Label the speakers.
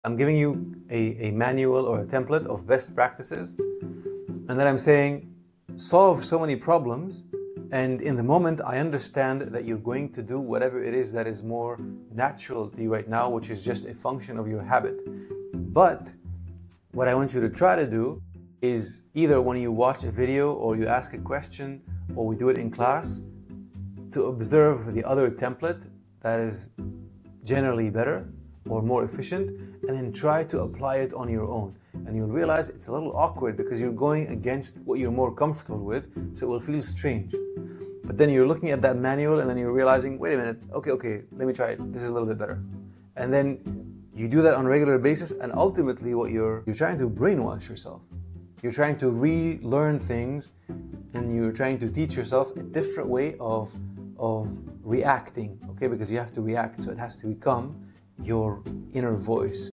Speaker 1: I'm giving you a manual or a template of best practices, and then I'm saying, solve so many problems, and in the moment I understand that you're going to do whatever it is that is more natural to you right now, which is just a function of your habit. But what I want you to try to do is either when you watch a video or you ask a question or we do it in class, to observe the other template that is generally better or more efficient, and then try to apply it on your own. And you'll realize it's a little awkward because you're going against what you're more comfortable with, so it will feel strange. But then you're looking at that manual and then you're realizing, wait a minute, okay, let me try it. This is a little bit better. And then you do that on a regular basis, and ultimately what you're trying to brainwash yourself. You're trying to relearn things, and you're trying to teach yourself a different way of reacting, okay? Because you have to react, so it has to become your inner voice.